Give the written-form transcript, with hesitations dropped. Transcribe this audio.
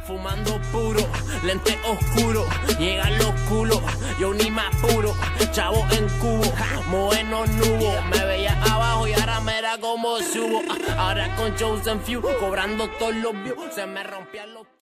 Fumando puro, lente oscuro, llegan los culos, yo ni más puro, chavo en cubo, moeno nubo, me veía abajo y ahora mira como subo, ahora con Chosen Few, cobrando todos los views, se me rompían los...